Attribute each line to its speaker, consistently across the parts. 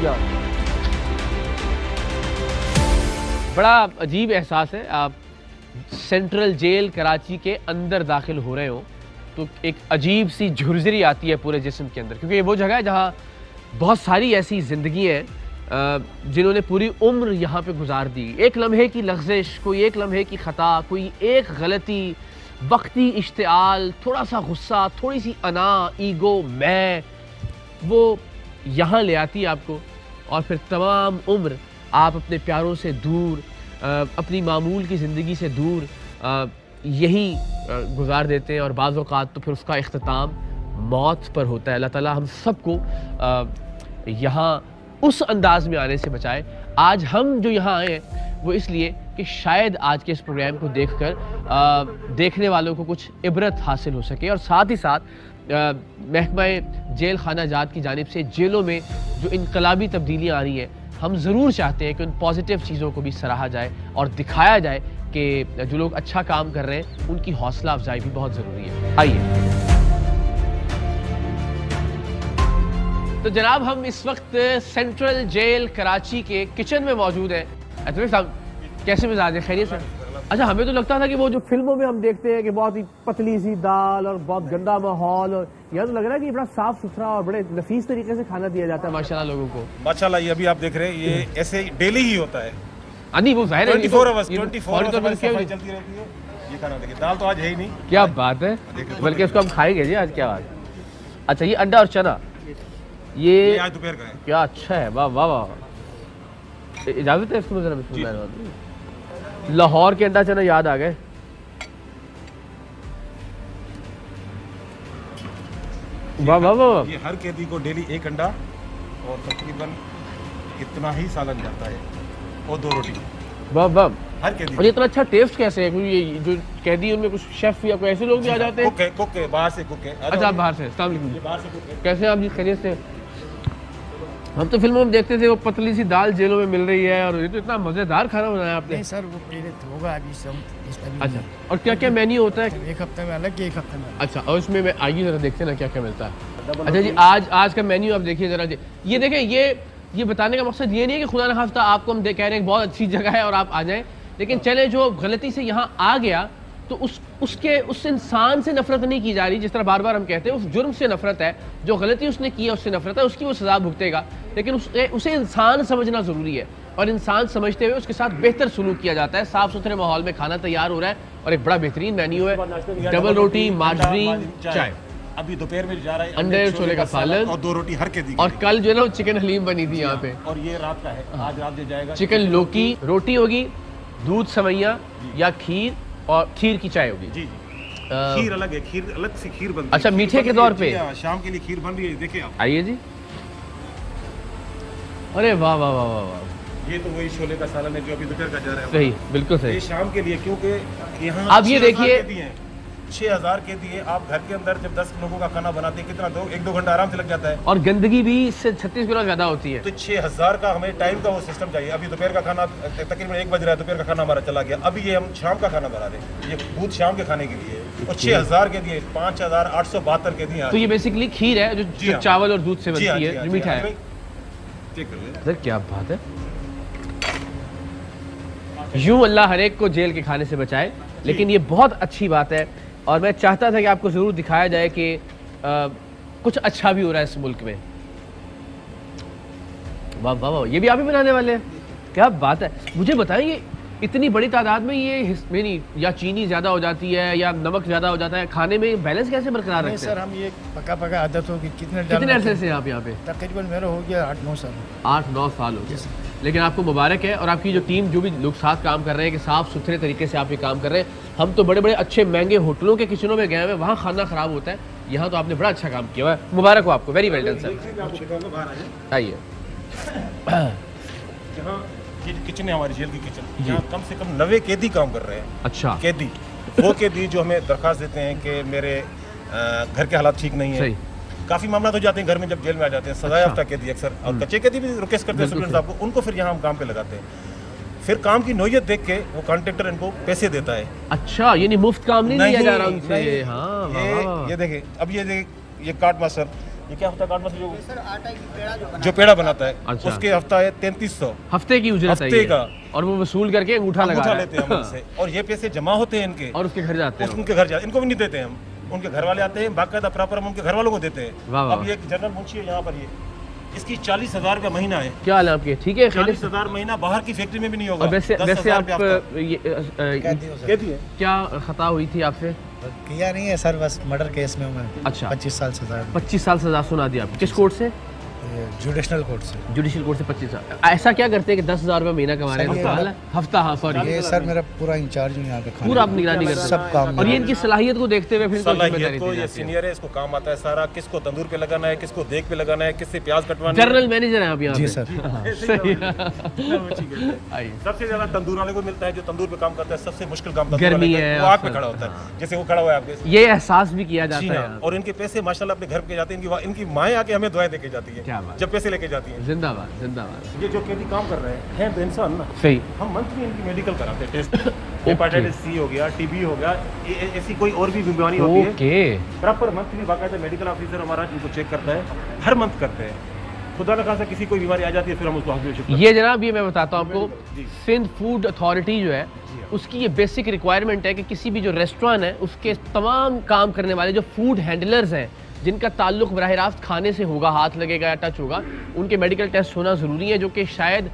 Speaker 1: दुनिया।
Speaker 2: बड़ा अजीब एहसास है, आप सेंट्रल जेल कराची के अंदर दाखिल हो रहे हो तो एक अजीब सी झुरझुरी आती है पूरे जिस्म के अंदर, क्योंकि ये वो जगह है जहाँ बहुत सारी ऐसी ज़िंदगी हैं जिन्होंने पूरी उम्र यहाँ पे गुजार दी। एक लम्हे की लग़्ज़िश, कोई एक लम्हे की ख़ता, कोई एक गलती, वक्ती इश्तिआल, थोड़ा सा गुस्सा, थोड़ी सी अना, ईगो, मैं, वो यहाँ ले आती है आपको और फिर तमाम उम्र आप अपने प्यारों से दूर, अपनी मामूल की ज़िंदगी से दूर यही गुजार देते हैं और बाज़ औक़ात तो फिर उसका इख्तिताम मौत पर होता है। अल्लाह ताला हम सबको यहाँ उस अंदाज़ में आने से बचाए। आज हम जो यहाँ आए हैं वो इसलिए कि शायद आज के इस प्रोग्राम को देखकर देखने वालों को कुछ इबरत हासिल हो सके और साथ ही साथ महकमा जेल खाना जात की जानिब से जेलों में जो इनकलाबी तब्दीलियाँ आ रही हैं, हम ज़रूर चाहते हैं कि उन पॉजिटिव चीज़ों को भी सराहा जाए और दिखाया जाए कि जो लोग अच्छा काम कर रहे हैं उनकी हौसला अफजाई भी बहुत ज़रूरी है। आइए तो जनाब, हम इस वक्त सेंट्रल जेल कराची के किचन में मौजूद हैं। अतुल साहब, कैसे मिजाज है? खैरियत से? अच्छा, हमें तो लगता था कि वो जो फिल्मों में हम देखते हैं कि बहुत ही पतली सी दाल और बहुत गंदा माहौल, और यहाँ तो लग रहा है कि बड़ा साफ सुथरा और बड़े नफीस तरीके से खाना दिया जाता है माशाल्लाह लोगों को।
Speaker 3: माशाल्लाह, ये अभी आप देख रहे हैं, ये ऐसे डेली ही होता है।
Speaker 2: नहीं, वो जाहिर है
Speaker 3: 24 आवर्स सफाई चलती रहती है। ये खाना देखिए, दाल तो आज है ही नहीं।
Speaker 2: क्या बात है, बल्कि इसको हम खाएंगे जी आज। क्या बात। अच्छा, ये अंडा और चना, ये
Speaker 3: आज दोपहर का है।
Speaker 2: क्या अच्छा है, वाह वाह वाह। इजाजत है इसको? जरा लाहौर के अंडा चना याद आ गए। वाह वाह वाह।
Speaker 3: ये हर कैदी को डेली एक अंडा और तकरीबन इतना ही सालन जाता है और 2 रोटी।
Speaker 2: वाह वाह।
Speaker 3: हर कैदी।
Speaker 2: और ये इतना अच्छा टेस्ट कैसे है? कोई ये जो कैदी उनमें कुछ शेफ या कोई ऐसे लोग भी आ जाते हैं?
Speaker 3: कुक है, बाहर से कुक है।
Speaker 2: अच्छा, आप बाहर से? अस्सलाम वालेकुम।
Speaker 3: बाहर से कुक है।
Speaker 2: कैसे आप जी? खैरियत से? हम तो फिल्मों में देखते थे वो पतली सी दाल जेलों में मिल रही है, और ये तो इतना मजेदार खाना बनाया आपने।
Speaker 1: नहीं सर, वो प्रेरित होगा अभी सब।
Speaker 2: अच्छा, और क्या क्या मेन्यू होता है?
Speaker 1: एक हफ्ते में अलग, एक हफ्ते में।
Speaker 2: अच्छा, और उसमें मैं आइए जरा देखते ना क्या क्या मिलता है। अच्छा जी, आज का मेन्यू आप देखिए जरा जी। ये देखें, ये बताने का मकसद ये नहीं है कि खुदा न खास्ता आपको हम कह रहे हैं बहुत अच्छी जगह है और आप आ जाएं, लेकिन चले जो गलती से यहाँ आ गया तो उस इंसान से नफरत नहीं की जा रही, जिस तरह बार बार हम कहते हैं, उस जुर्म से नफरत है, जो गलती उसने की है उससे नफरत है, उसकी वो सजा भुगतेगा, लेकिन उसे इंसान समझना ज़रूरी है और इंसान समझते हुए उसके साथ बेहतर सलूक किया जाता है। साफ़ सुथरे माहौल में खाना तैयार हो रहा है और एक बड़ा बेहतरीन मेन्यू है। डबल रोटी, मार्जरीन, चाय।
Speaker 3: अभी दोपहर में जा रहा है
Speaker 2: अंडे छोले का सालन
Speaker 3: और 2 रोटी हर कैदी।
Speaker 2: और कल जो है ना चिकन हलीम बनी थी यहाँ पे,
Speaker 3: और ये रात का है। आज रात जो जाएगा
Speaker 2: चिकन लौकी रोटी होगी, दूध सवैया या खीर, और खीर की चाय होगी।
Speaker 3: जी खीर अलग है, खीर अलग से खीर बनती है।
Speaker 2: अच्छा, मीठे के तौर पे
Speaker 3: शाम के लिए खीर बन रही है, देखिए आप।
Speaker 2: आइए जी। अरे वाह वाह वाह वाह वाह।
Speaker 3: ये तो वही छोले का सालन है जो अभी दोपहर का जा रहा है।
Speaker 2: सही, बिल्कुल सही।
Speaker 3: ये शाम के लिए, क्योंकि यहाँ
Speaker 2: आप ये देखिए
Speaker 3: 6000 के दिए आप घर के अंदर जब 10 लोगों का खाना बनाते हैं, कितना 1-2 घंटा आराम से लग जाता है।
Speaker 2: और गंदगी भी इससे 36 गुना ज्यादा होती है।
Speaker 3: तो 6000 का हमें टाइम का वो सिस्टम चाहिए। अभी दोपहर का खाना तकरीबन 1 बज रहा है, दोपहर का खाना हमारा चला गया, अभी ये हम शाम का खाना बना रहे हैं। ये दूध शाम के खाने के लिए, और 6000 के दिए 5872 के दिए।
Speaker 2: तो ये बेसिकली खीर है जो चावल और दूध से बनती है, जो मीठा है। सर क्या बात है। यूं अल्लाह हर एक को जेल के खाने से बचाए, लेकिन ये बहुत अच्छी बात है और मैं चाहता था कि आपको ज़रूर दिखाया जाए कि कुछ अच्छा भी हो रहा है इस मुल्क में। वाह वाह वाह, ये भी आप ही बनाने वाले हैं? क्या बात है। मुझे बताइए, इतनी बड़ी तादाद में ये नहीं या चीनी ज़्यादा हो जाती है या नमक ज़्यादा हो जाता है, खाने में बैलेंस कैसे बरकरार रखते हैं?
Speaker 1: सर, हम ये पका आदत होगी।
Speaker 2: कितने अरसे से आप यहाँ पे?
Speaker 1: तकरीबन मेरा हो गया 8-9 साल।
Speaker 2: 8-9 साल हो गए। लेकिन आपको मुबारक है, और आपकी जो टीम, जो भी लोग साथ काम कर रहे हैं कि साफ़ सुथरे तरीके से आप ये काम कर रहे हैं। हम तो बड़े बड़े अच्छे महंगे होटलों के किचनों में गए हैं, वहाँ खाना ख़राब होता है, यहाँ तो आपने बड़ा अच्छा काम किया हुआ है। मुबारक हो आपको, वेरी वेल डन सर। आइए।
Speaker 3: ये किचन है हमारी जेल की किचन, यहाँ कम से कम 90 कैदी काम कर रहे हैं।
Speaker 2: अच्छा।
Speaker 3: कैदी, वो कैदी जो हमें दरख्वास्त देते हैं कि मेरे घर के हालात ठीक नहीं है। काफ़ी मामला हो जाते हैं घर में, जब जेल में आ जाते हैं सजा याफ्ता कैदी अक्सर, और कच्चे कैदी भी रिक्वेस्ट करते हैं सुप्रीम साहब को, उनको फिर यहाँ हम काम पे लगाते हैं। फिर काम की नौयत देख के वो कॉन्ट्रैक्टर इनको पैसे देता है।
Speaker 2: अच्छा, यानी मुफ्त काम नहीं लिया जा रहा उनसे। हाँ,
Speaker 3: ये देखिए, अब ये काट मास्टर ये क्या होता है काट मसले जो
Speaker 1: सर आटा की पेड़ा जो
Speaker 3: जो पेड़ा बनाता है
Speaker 2: अच्छा।
Speaker 3: उसके हफ्ता है 3300
Speaker 2: हफ्ते की उजरत है
Speaker 3: हफ्ते
Speaker 2: ये।
Speaker 3: का।
Speaker 2: और वो वसूल करके अंगूठा लगा
Speaker 3: उठा
Speaker 2: रहा है।
Speaker 3: लेते हैं हम उनसे और ये पैसे जमा होते हैं इनके
Speaker 2: और उसके घर जाते हैं लोग।
Speaker 3: उनके घर जाते इनको भी नहीं देते हम, उनके घर वाले आते हैं बाकायदा प्रॉपर हम उनके घर वालों को देते हैं।
Speaker 2: वाह, वाह।
Speaker 3: अब ये एक जनरल मुंशी है यहाँ पर, ये इसकी 40,000 रुपया महीना है।
Speaker 2: क्या हाल है आपके? ठीक है खैरियत से?
Speaker 3: 40,000 महीना बाहर की फैक्ट्री में भी नहीं होगा।
Speaker 2: और वैसे
Speaker 3: 10,000
Speaker 2: आप
Speaker 3: रुपया हफ्ता। कहती है
Speaker 2: क्या खता हुई थी आपसे?
Speaker 1: किया नहीं है सर, बस मर्डर केस में हूँ मैं।
Speaker 2: अच्छा।
Speaker 1: 25 साल सजा
Speaker 2: 25 साल सजा सुना दी आपको। किस कोर्ट से?
Speaker 1: जुडिशनल कोर्ट से।
Speaker 2: जुडिशियल कोर्ट से 25 साल। ऐसा क्या करते हैं कि 10,000 रुपये महीना कमा रहे हैं?
Speaker 1: सर, ये
Speaker 2: हफ्ता, हाँ सॉरी,
Speaker 1: ये सर मेरा पूरा इंचार्ज हूँ यहाँ पे, खाने
Speaker 2: पूरा आप
Speaker 1: का।
Speaker 2: निगरानी करते हैं
Speaker 1: सब काम
Speaker 2: और ये इनकी सलाहियत को देखते हुए फिर इनको
Speaker 3: सलाहियत
Speaker 2: जिम्मेदारी
Speaker 3: को
Speaker 2: दी
Speaker 3: ये
Speaker 2: जाती है।
Speaker 3: सीनियर है, इसको काम आता है सारा, किसको तंदूर पे लगाना है, किसको देग पे लगाना है, किससे प्याज कटवाना है।
Speaker 2: जनरल मैनेजर हैं आप यहाँ
Speaker 1: जी
Speaker 2: पे?
Speaker 1: सर।
Speaker 2: सही है। आइए।
Speaker 3: सबसे ज्यादा तंदूर वाले को मिलता है जो तंदूर पे काम करता है। सबसे मुश्किल काम तंदूर
Speaker 2: गर्मी
Speaker 3: वाले का
Speaker 2: है
Speaker 3: वो आग पे
Speaker 2: और
Speaker 3: खड़ा होता है, जैसे वो खड़ा हुआ है आपके।
Speaker 2: ये एहसास भी किया
Speaker 3: जी
Speaker 2: जाता
Speaker 3: हाँ,
Speaker 2: है।
Speaker 3: और इनके पैसे माशाल्लाह अपने घर पे जाते हैं। इनकी माएँ आके हमें दुआएं देके जाती है
Speaker 2: क्या बात।
Speaker 3: जब पैसे लेके जाती हैं।
Speaker 2: जिंदाबाद जिंदाबाद।
Speaker 3: ये जो कैदी काम कर रहे हैं तो इंसान ना,
Speaker 2: सही।
Speaker 3: हम मंथली इनकी मेडिकल कराते हैं टेस्ट। हेपेटाइटिस सी हो गया, टीबी हो गया, ऐसी कोई और भी बीमारी होती है,
Speaker 2: ओके।
Speaker 3: प्रॉपर मंथली बाकायदा मेडिकल ऑफिसर हमारा इनको चेक करता है, हर मंथ करते हैं। खुदा न खासा किसी कोई बीमारी आ जाती है फिर हम उसको हॉस्पिटल शिफ्ट
Speaker 2: ये जनाब, ये मैं बताता हूँ आपको,
Speaker 3: जी।
Speaker 2: सिंध फूड अथॉरिटी जो है उसकी ये बेसिक रिक्वायरमेंट है कि किसी भी जो रेस्टोरेंट है उसके तमाम काम करने वाले जो फूड हैंडलर्स हैं जिनका ताल्लुक बराह रास्त खाने से होगा, हाथ लगेगा या टच होगा, उनके मेडिकल टेस्ट होना ज़रूरी है, जो कि शायद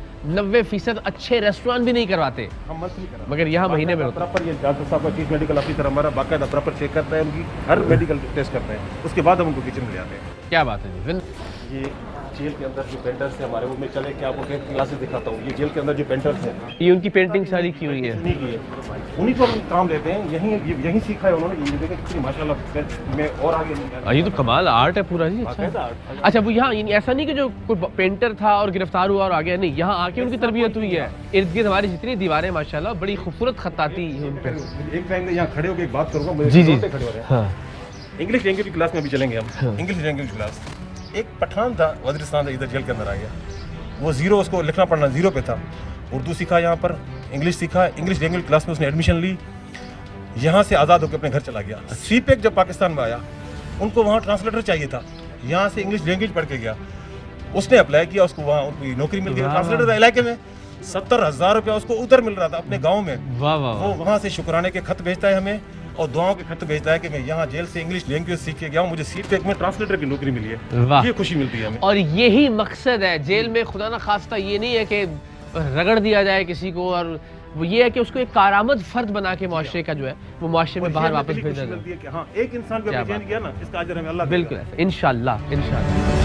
Speaker 2: 90% अच्छे रेस्टोरेंट भी नहीं करवाते,
Speaker 3: हम मंथली कराते
Speaker 2: मगर यहाँ महीने में होता है।
Speaker 3: प्रॉपर ये डॉक्टर साहब का चीफ मेडिकल ऑफिसर हमारा बाकायदा प्रॉपर चेक करता है, उनकी हर मेडिकल टेस्ट करते हैं, उसके बाद हम उनको किचन में ले आते हैं।
Speaker 2: क्या बात है जी।
Speaker 3: ये जेल के अंदर जो पेंटर्स हैं हमारे, वो मैं चले कि आपको क्लासेस दिखाता हूँ। ये जेल के अंदर जो पेंटर्स हैं,
Speaker 2: ये उनकी पेंटिंग सारी की हुई है।
Speaker 3: उन्हीं की है, उन्हीं को हम काम लेते हैं। यहीं सीखा है उन्होंने। ये देखें कितनी माशाल्लाह, मैं और आगे नहीं गया।
Speaker 2: ये तो कमाल आर्ट है पूरा जी। अच्छा,
Speaker 3: बाकायदा आर्ट।
Speaker 2: अच्छा वो यहाँ ऐसा नहीं कि जो कोई पेंटर था और गिरफ्तार हुआ और आ गया, नहीं, यहाँ आके उनकी तरबियत हुई है। इर्द गिर्द हमारी जितनी दीवारें माशाल्लाह बड़ी खूबसूरत खताती हैं उन पे।
Speaker 3: एक टाइम में यहाँ खड़े होकर एक बात करूँगा, मुझे
Speaker 2: जी, जी।
Speaker 3: रोते खड़े हो रहे हैं।
Speaker 2: हाँ।
Speaker 3: इंग्लिश लैंग्वेज की क्लास में भी चलेंगे हम। इंग्लिश लैंग्वेज क्लास, एक पठान था वजीरिस्तान से, इधर जेल के अंदर आ गया। वो जीरो, उसको लिखना पढ़ना जीरो पे था। उर्दू सीखा यहाँ पर, इंग्लिश सीखा, इंग्लिश लैंग्वेज क्लास में उसने एडमिशन ली, यहाँ से आज़ाद होकर अपने घर चला गया। सीपेक जब पाकिस्तान में आया, उनको वहाँ ट्रांसलेटर चाहिए था, यहाँ से इंग्लिश लैंग्वेज पढ़ के गया, उसने अप्लाई किया, उसको वहाँ उनकी नौकरी मिल गई ट्रांसलेटर इलाके में। 70,000 रुपया उसको उधर मिल रहा था अपने गाँव में।
Speaker 2: वाह वाह
Speaker 3: वो वहाँ से शुक्राने के खत भेजता है हमें और दुआओं के खत भेजता है कि मैं यहाँ जेल से इंग्लिश लैंग्वेज सीख के गया हूँ, मुझे सीपेक में ट्रांसलेटर की नौकरी मिली है।
Speaker 2: वाह।
Speaker 3: ये खुशी मिलती है हमें।
Speaker 2: और यही मकसद है जेल में, खुदा ना खास्ता ये नहीं है कि रगड़ दिया जाए किसी को, और वो ये है कि उसको एक कारामद फर्द बना के माशरे का जो है वो माशरे में बाहर वापस भेजा जाए।
Speaker 3: मिलती है कि हाँ, एक इंसान को
Speaker 2: क्या
Speaker 3: चेंज किया ना, इसका अजर हमें अल्लाह
Speaker 2: बिल्कुल
Speaker 3: देगा।
Speaker 2: ऐसा, इंशाल्लाह इंशाल्लाह।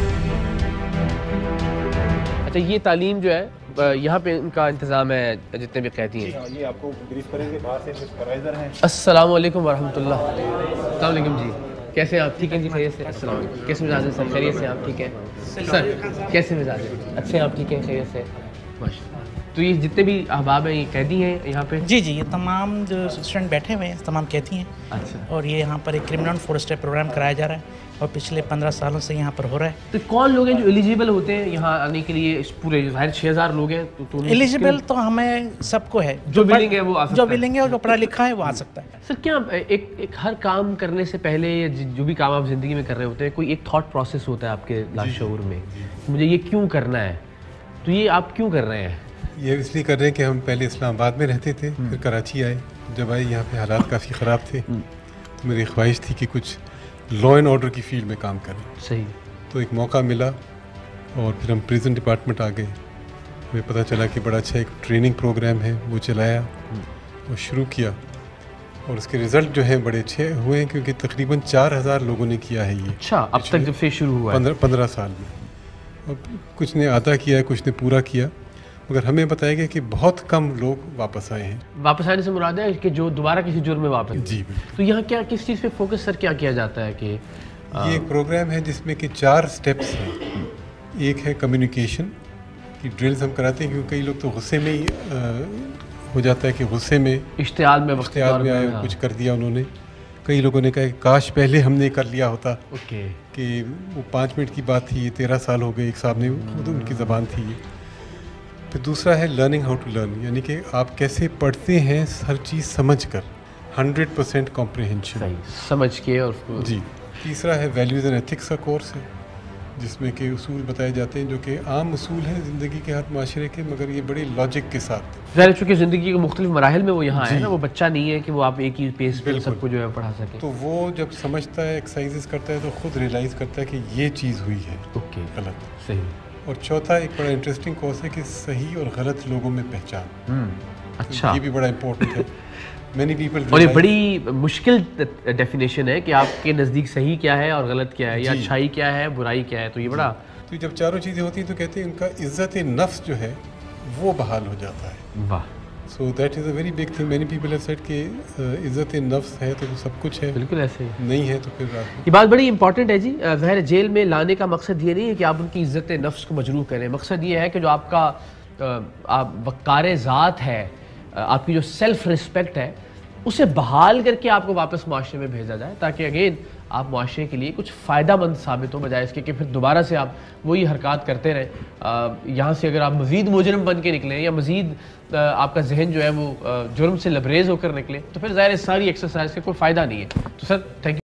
Speaker 2: अच्छा, ये तालीम जो है यहाँ पे इनका इंतज़ाम है जितने भी कैदी
Speaker 3: जी
Speaker 2: हैं।
Speaker 3: हाँ, ये आपको ब्रीफ करेंगे, बाहर से सुपरवाइजर हैं।
Speaker 2: अस्सलाम वालेकुम वरहमतुल्लाह। अस्सलाम वालेकुम जी, कैसे हैं आप? ठीक हैं जी, खैरियत से? अस्सलाम वालेकुम। कैसे मिजाज है सर? खैरियत से? आप ठीक हैं सर? कैसे मिजाज है? अच्छे हैं आप? ठीक हैं, खैरियत से? माशाल्लाह। तो ये जितने भी अहबाब हैं ये कैदी हैं यहाँ पे?
Speaker 4: जी जी, ये तमाम जो स्टूडेंट बैठे हुए हैं तमाम कैदी हैं।
Speaker 2: अच्छा।
Speaker 4: और ये यहाँ पर एक क्रिमिनल फोरेस्ट प्रोग्राम कराया जा रहा है और पिछले 15 सालों से यहाँ पर हो रहा है।
Speaker 2: तो कौन लोग हैं जो एलिजिबल होते हैं यहाँ आने के लिए? इस पूरे जाहिर 6,000 लोग हैं तो उनमें
Speaker 4: एलिजिबल तो हमें सबको है,
Speaker 2: जो विलिंग है वो आ सकता
Speaker 4: जो
Speaker 2: है।
Speaker 4: विलिंग है और जो पढ़ा लिखा है वो आ सकता है।
Speaker 2: सर क्या एक हर काम करने से पहले या जो भी काम आप ज़िंदगी में कर रहे होते हैं, कोई एक थॉट प्रोसेस होता है आपके लाशऊर में, मुझे ये क्यों करना है, तो ये आप क्यों कर रहे हैं?
Speaker 5: ये इसलिए कर रहे हैं कि हम पहले इस्लामाबाद में रहते थे, फिर कराची आए। जब आए यहाँ पे हालात काफ़ी ख़राब थे, तो मेरी ख्वाहिश थी कि कुछ लॉ एंड ऑर्डर की फील्ड में काम करें।
Speaker 2: सही।
Speaker 5: तो एक मौका मिला और फिर हम प्रिजन डिपार्टमेंट आ गए। हमें पता चला कि बड़ा अच्छा एक ट्रेनिंग प्रोग्राम है, वो चलाया और शुरू किया, और उसके रिज़ल्ट जो हैं बड़े अच्छे हुए हैं, क्योंकि तकरीबन 4,000 लोगों ने किया है ये।
Speaker 2: अच्छा, अब तक जब से शुरू हुआ है?
Speaker 5: 15 साल में। और कुछ ने आधा किया है, कुछ ने पूरा किया, मगर हमें बताया गया कि बहुत कम लोग वापस आए हैं।
Speaker 2: वापस आने से मुराद है कि जो दोबारा किसी जुर्म में वापस?
Speaker 5: जी बिल्कुल।
Speaker 2: तो यहाँ क्या किस चीज़ पे फोकस सर क्या किया जाता है कि
Speaker 5: ये एक प्रोग्राम है जिसमें कि 4 स्टेप्स हैं। एक है कम्युनिकेशन की ड्रिल्स हम कराते हैं, क्योंकि कई लोग तो गुस्से में ही हो जाता है कि गुस्से में
Speaker 2: इश्तियाल में वक्त
Speaker 5: इख्तियार में आए, कुछ कर दिया उन्होंने। कई लोगों ने कहा कि काश पहले हमने कर लिया होता,
Speaker 2: ओके,
Speaker 5: कि वो 5 मिनट की बात थी, ये 13 साल हो गए। एक साहब ने, उनकी ज़बान थी ये। फिर दूसरा है लर्निंग हाउ टू लर्न, यानी कि आप कैसे पढ़ते हैं हर चीज़ समझ कर, 100% कॉम्प्रिहेंशन।
Speaker 2: सही समझ के और उसको
Speaker 5: जी। तीसरा है वैल्यूज़ एंड एथिक्स का कोर्स है, जिसमें कि उसूल बताए जाते हैं जो कि आम उसूल हैं ज़िंदगी के हर माशरे के, मगर ये बड़े लॉजिक के साथ।
Speaker 2: ज़ाहिर चूँकि ज़िंदगी के मुख्तलिफ मराहिल में वो यहाँ आया
Speaker 5: जी।
Speaker 2: ना, वो बच्चा नहीं है कि वो आप एक ही पेस पे
Speaker 5: बिल्कुल।
Speaker 2: सबको जो है पढ़ा सके।
Speaker 5: तो वो जब समझता है, एक्सरसाइजेस करता है, तो खुद रियलाइज़ करता है कि ये चीज़ हुई है
Speaker 2: ओके,
Speaker 5: गलत।
Speaker 2: सही।
Speaker 5: और चौथा एक बड़ा इंटरेस्टिंग कोर्स है कि सही और गलत लोगों में पहचान।
Speaker 2: अच्छा।
Speaker 5: ये भी बड़ा इंपॉर्टेंट है। मैनी पीपल
Speaker 2: और ये बड़ी मुश्किल डेफिनेशन है कि आपके नज़दीक सही क्या है और गलत क्या है, या
Speaker 5: जी।
Speaker 2: अच्छाई क्या है, बुराई क्या है, तो ये बड़ा
Speaker 5: तो जब चारों चीज़ें होती हैं तो कहते हैं उनका इज़्ज़त नफ्स जो है वो बहाल हो जाता है।
Speaker 2: वाह,
Speaker 5: so that is a very big thing. Many people have said कि इज़्ज़त नफ्स है तो सब कुछ है,
Speaker 2: बिल्कुल ऐसे ही।
Speaker 5: नहीं है तो फिर
Speaker 2: ये बात बड़ी इंपॉर्टेंट है जी। ज़ाहिर जेल में लाने का मकसद ये नहीं है कि आप उनकी इज़्ज़त नफ्स को मजरूह करें। मकसद ये है कि जो आपका आप वक़ार ज़ात है, आपकी जो सेल्फ़ रिस्पेक्ट है, उसे बहाल करके आपको वापस माशरे में भेजा जाए, ताकि अगेन आप माशरे के लिए कुछ फ़ायदा मंद साबित हो, बजाय इसके कि फिर दोबारा से आप वही हरकत करते रहें। यहाँ से अगर आप मज़ीद मुजरिम बन के निकलें या मज़ीद आपका जहन जो है वो जुर्म से लबरेज़ होकर निकले, तो फिर ज़ाहिर सारी एक्सरसाइज का कोई फ़ायदा नहीं है। तो सर, थैंक यू।